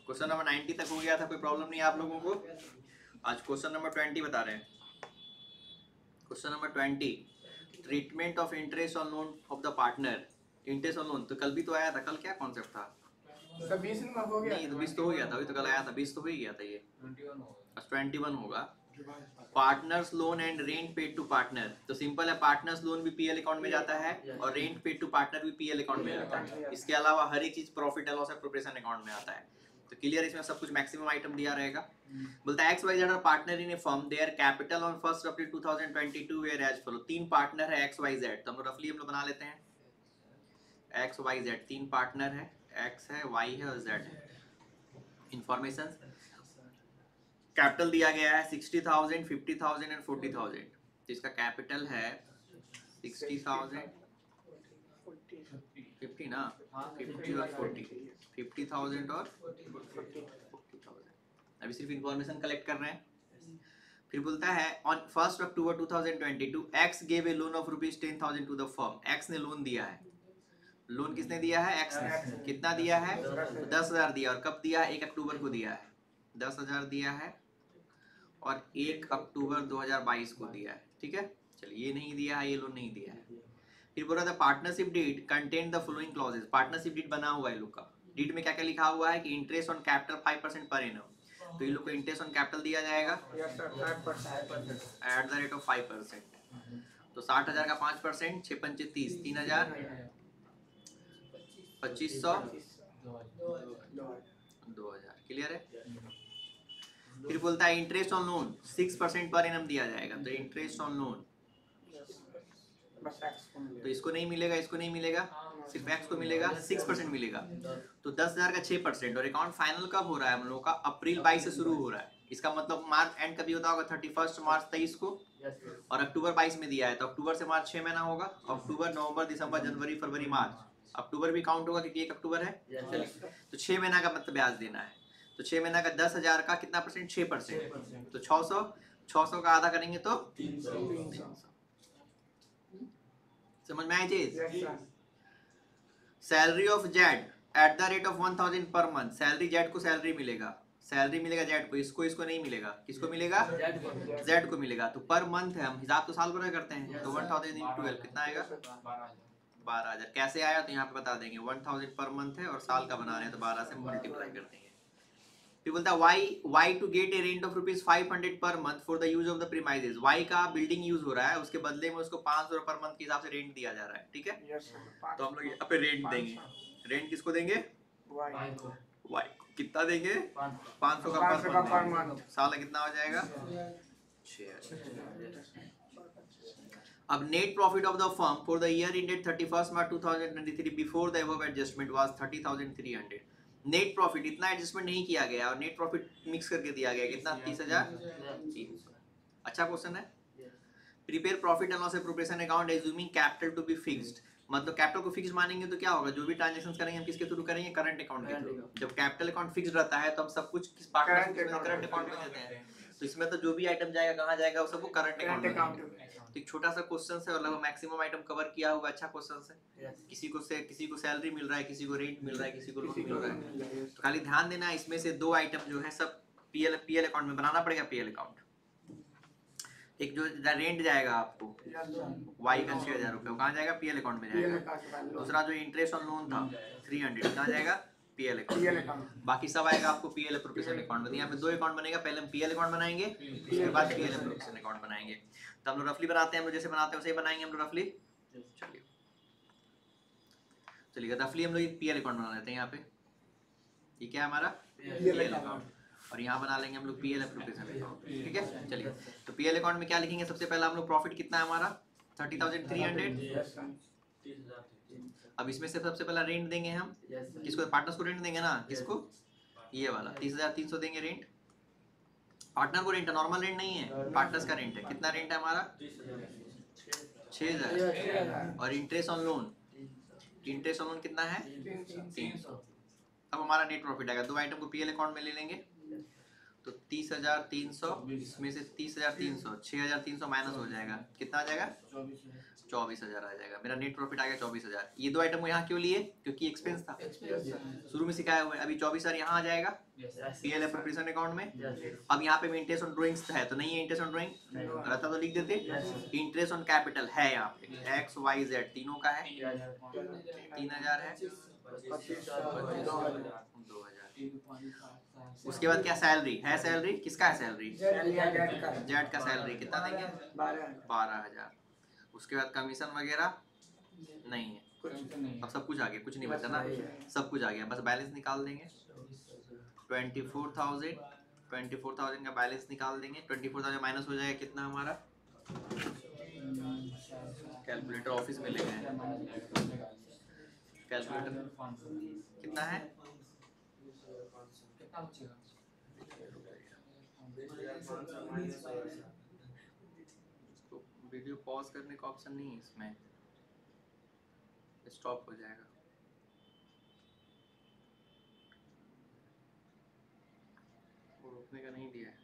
Question number 90 तक हो गया था, कोई प्रॉब्लम नहीं है आप लोगों को। आज क्वेश्चन नंबर 20 बता रहे हैं। Question number 20, treatment of interest on loan of the partner. Interest on loan तो कल भी तो आया था, कल क्या कॉन्सेप्ट था? 20 हो गया, नहीं तो 20 तो हो गया था, अभी तो कल आया था, 20 तो हो ही गया था, ये 21 होगा। Partners loan and rent paid to partner, तो सिंपल है, पार्टनर्स लोन भी पीएल अकाउंट में जाता है और रेंट पेड टू पार्टनर भी पीएल अकाउंट में जाता है। इसके अलावा हर एक चीज profit and loss appropriation account में आता है। तो क्लियर, इसमें सब कुछ मैक्सिमम आइटम दिया रहेगा। बोलता है XYZ are partner in a firm, their capital on 1 April 2022 whereas follow. तीन पार्टनर है XYZ, तो हम रफली हम लोग बना लेते हैं XYZ, तीन पार्टनर है, X है, Y है और Z है। इंफॉर्मेशन, कैपिटल दिया गया है 60,000, 50,000 एंड 40,000। तो इसका कैपिटल है 60,000, 50 ना, 50 और 40, 50,000 और 40,000। अभी सिर्फ इंफॉर्मेशन कलेक्ट कर रहे हैं। फिर बोलता है on 1 October 2022 X gave a loan of ₹10,000 to the firm. X ने लोन दिया है। लोन किसने दिया है? X ने। कितना दिया है? तो 10,000 दिया। और कब दिया है? 1 अक्टूबर को दिया है। 10,000 दिया है और 1 अक्टूबर 2022 को दिया है। ठीक है, चलिए ये नहीं दिया है, ये लोन नहीं दिया है। फिर बोल रहा था partnership deed contain the following clauses. Partnership deed बना हुआ है लोग का। डीड में क्या क्या लिखा हुआ है कि interest on capital 5% per annum. तो ये लोग को इंटरेस्ट ऑन कैपिटल दिया जाएगा एट द रेट ऑफ 5%। तो 60,000 का 5%, 6 पंचे 30, 3,000, 2,500, 2,000। क्लियर है? फिर बोलता है interest on loan 6% per annum दिया जाएगा। तो इंटरेस्ट ऑन लोन तो इसको नहीं मिलेगा, इसको नहीं मिलेगा, सिर्फ एक्स को मिलेगा, 6% मिलेगा। तो 10,000 का 6%। और अकाउंट फाइनल कब हो रहा है हम लोगों का? अप्रैल 22 से शुरू हो रहा है। इसका मतलब मार्च एंड कभी होता होगा 31 मार्च 23 को, और अक्टूबर 22 में दिया है, तो अक्टूबर से मार्च 6 महीना होगा। अक्टूबर, नवंबर, दिसंबर, जनवरी, फरवरी, मार्च। अक्टूबर भी काउंट होगा क्योंकि 1 अक्टूबर है। तो 6 महीना का मतलब ब्याज देना है। तो 6 महीना का 10,000 का कितना परसेंट? 6%। तो 600 का आधा करेंगे तो 300। समझ में आई चीज? Salary of Z at the rate of 1,000 per month. Salary Z को सैलरी मिलेगा, सैलरी मिलेगा जेड को, इसको नहीं मिलेगा। किसको मिलेगा? जेड को मिलेगा। तो पर मंथ है, हम हिसाब तो साल भर करते हैं। तो 1,000 × 12 कितना आएगा? 12,000। कैसे आया तो यहाँ पे बता देंगे। 1,000 पर मंथ है और साल का बना रहे हैं तो 12 से मल्टीप्लाई कर देंगे। फिर बोलता है Y to get a rent of ₹500 per month for the use of the premises. Y का बिल्डिंग यूज हो रहा है, उसके बदले में उसको 500 पर मंथ के हिसाब से रेंट दिया जा रहा है। ठीक है, तो हम लोग यहाँ पे रेंट देंगे। रेंट किसको देंगे? वाई को। कितना देंगे? 500 का पर मंथ। साल कितना हो जाएगा? 6,000। अब net profit of the firm for the year ended 31 March 2023 before the above adjustment was 30,300। Net profit इतना एडजस्टमेंट नहीं किया गया और नेट प्रॉफिट मिक्स करके दिया गया। कितना? 30,300। अच्छा क्वेश्चन है। Prepare profit and loss appropriation account assuming capital to be fixed. मतलब कैपिटल को फिक्स मानेंगे तो क्या होगा? जो भी ट्रांजैक्शंस करेंगे हम किसके थ्रू करेंगे? करंट अकाउंट के थ्रू। जब कैपिटल अकाउंट फिक्स रहता है तो हम सब कुछ किस पार्टनर करंट अकाउंट में देते हैं। तो इसमें तो जो भी आइटम जाएगा कहाँ जाएगा? वो सबको करंट अकाउंट में। तो एक छोटा सा क्वेश्चन है और लगभग मैक्सिमम आइटम कवर किया हुआ। अच्छा क्वेश्चन है। किसी को सैलरी मिल रहा है, किसी को रेंट मिल रहा है, किसी को लोन मिल रहा है। तो खाली ध्यान देना, इसमें से दो आइटम जो है सब पीएल अकाउंट में बनाना पड़ेगा। पीएल अकाउंट एक जो रेंट जाएगा आपको वाई का 6,000 रुपये, कहाँ जाएगा? पीएल अकाउंट में जाएगा। दूसरा जो इंटरेस्ट ऑन लोन था 300, कहाँ जाएगा? PL account. बाकी सब आएगा आपको पीएल एप्रोप्रिएशन अकाउंट में। यहाँ पे दो अकाउंट बनेगा, पहले हम पीएल अकाउंट बनाएंगे, उसके बाद पीएल एप्रोप्रिएशन अकाउंट बनाएंगे। तो हम लोग रफली बनाते हैं, हम लोग जैसे बनाते हैं वैसे ही बनाएंगे हम लोग रफली। चलिए रफली हम लोग पीएल अकाउंट बना लेते हैं। यहाँ पे ये क्या है हमारा? PL account. और यहाँ बना लेंगे हम लोग पीएल एप्रोप्रिएशन अकाउंट। ठीक है, चलिए तो पीएल अकाउंट में क्या लिखेंगे? सबसे पहला हम लोग प्रॉफिट कितना है हमारा? 30,300। अब इसमें से सबसे पहला रेंट देंगे हम किसको? पार्टनर्स को रेंट देंगे ना। किसको? ये वाला 30,300 देंगे रेंट। पार्टनर को रेंट है, नॉर्मल रेंट नहीं है, पार्टनर्स का रेंट है। कितना रेंट है हमारा? 6,000। और interest on loan, interest on loan कितना है? 300। अब हमारा नेट प्रॉफिट आएगा। दो आइटम को पीएल अकाउंट में ले लेंगे तो 30,300, इसमें से 30,300, 6,300 माइनस हो जाएगा, कितना आ जाएगा? 24,000 आ जाएगा। मेरा नेट प्रॉफिट आ गया 24,000। ये दो आइटम यहाँ क्यों लिए? क्योंकि एक्सपेंस था, शुरू में सिखाया हुआ है। अभी 24,000 यहाँ आ जाएगा पीएल एप्रोप्रिएशन अकाउंट में। अब यहाँ पे इंटरेस्ट ऑन ड्राइंग्स है तो नहीं है इंटरेस्ट ऑन ड्राइंग, रहता तो लिख देते। इंटरेस्ट ऑन कैपिटल है यहाँ पे एक्स वाई जेड तीनों का है, 3,000 है, 2,000। उसके बाद क्या सैलरी है? सैलरी किसका है? सैलरी जेड का सैलरी कितना देंगे? 12,000। उसके बाद कमीशन वगैरह नहीं है। अब सब कुछ आ गया, कुछ नहीं बचा ना, सब कुछ आ गया, बस बैलेंस निकाल देंगे। 24,000 का बैलेंस निकाल देंगे। 24,000 माइनस हो जाएगा कितना हमारा? कैलकुलेटर ऑफिस में ले गए, कैलकुलेटर कितना है? वीडियो पॉज करने का ऑप्शन नहीं है इसमें, स्टॉप हो जाएगा। वो रोकने का नहीं दिया है।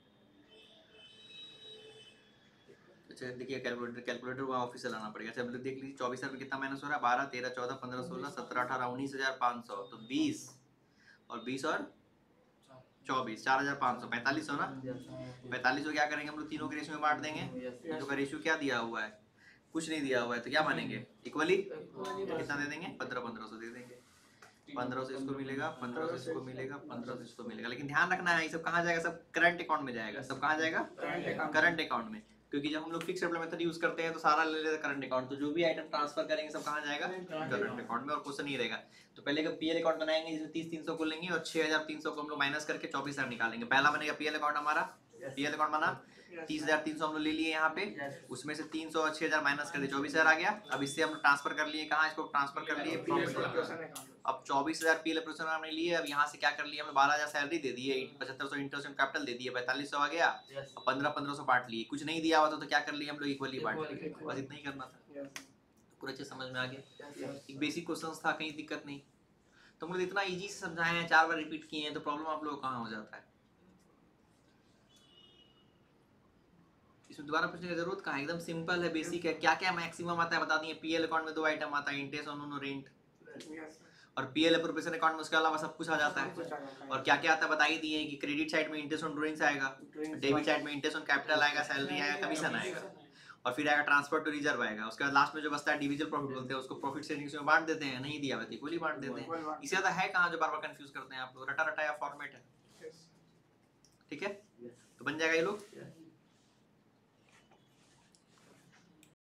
अच्छा देखिए कैलकुलेटर वहाँ ऑफिस से लाना पड़ेगा। अच्छा देख लीजिए 24,000 में कितना माइनस हो रहा है? 12, 13, 14, 15, 16, 17, 18, 19,500। तो 20 और 20 और 24, 4,500, 4500 ना। 4500 क्या करेंगे हम लोग? तीनों के रेशियो में बांट देंगे। तीनों का रेशियो क्या दिया हुआ है? कुछ नहीं दिया हुआ है, तो क्या मानेंगे? इक्वली। कितना दे देंगे? 1500 दे देंगे। 1500 इसको मिलेगा, 1500 इसको मिलेगा, 1500 इसको मिलेगा। लेकिन ध्यान रखना है ये सब कहाँ जाएगा? सब करंट अकाउंट में जाएगा। सब कहाँ जाएगा? करंट अकाउंट में। क्योंकि जब हम लोग फिक्स मेथड यूज करते हैं तो सारा ले लेते हैं करंट अकाउंट। तो जो भी आइटम ट्रांसफर करेंगे सब कहाँ जाएगा? करंट अकाउंट में। और क्वेश्चन नहीं रहेगा। तो पहले का पीएल अकाउंट बनाएंगे जिसमें 30,300 को लेंगे और 6,300 को हम लोग माइनस करके 24,000 निकालेंगे। पहला बनेगा पीएल अकाउंट हमारा। पीएल अकाउंट बना 30,300 हम लोग ले लिए यहाँ पे, उसमें से 300 और 6,000 माइनस कर दिए, 24,000 आ गया। अब इससे हम लोग ट्रांसफर कर लिए कहाँ? इसको ट्रांसफर कर लिए अब 24,000 पीएल एप्रोप्रिएशन हमने लिए। अब यहाँ से क्या कर लिया हमने? 12,000 सैलरी दे दी है, 7,500 इंटरेस्ट ऑन कैपिटल दे दिए, 4,500 आ गया। अब 1500 बांट लिए। कुछ नहीं दिया हुआ था तो क्या कर लिए हम लोग? इक्वली बांट लिए। बस इतना ही करना था। पूरा अच्छे समझ में आ गया। एक बेसिक क्वेश्चन था, कहीं दिक्कत नहीं। तो हम लोग इतना इजी से समझाए हैं, 4 बार रिपीट किए हैं, तो प्रॉब्लम आप लोग कहाँ हो जाता है? इसमें दोबारा पूछने की जरूरत कहाँ है? एकदम सिंपल है, बेसिक है। क्या क्या मैक्सिमम आता है बता दिए। पीएल अकाउंट में 2 आइटम आता है, इंटरेस्ट ऑन रेंट और पीएल एप्रोप्रिएशन अकाउंट में उसके अलावा सब कुछ आ जाता है। और क्या क्या आता है बता ही दिए कि क्रेडिट साइड में इंटरेस्ट ऑन ड्राइंग्स आएगा, डेबिट साइड में इंटरेस्ट ऑन कैपिटल आएगा, सैलरी आएगा, कमीशन आएगा, और फिर आएगा ट्रांसफर टू रिजर्व आएगा। उसके बाद लास्ट में जो बचता है डिविजन प्रॉफिट बोलते हैं, उसको प्रॉफिट शेयरिंग में बांट देते हैं। नहीं दिया हुआ इक्वली बांट देते हैं। इससे ज्यादा है कहाँ जो बार बार कंफ्यूज करते हैं आप लोग? रटा रटाया फॉर्मेट है। ठीक है, तो बन जाएगा ये लोग।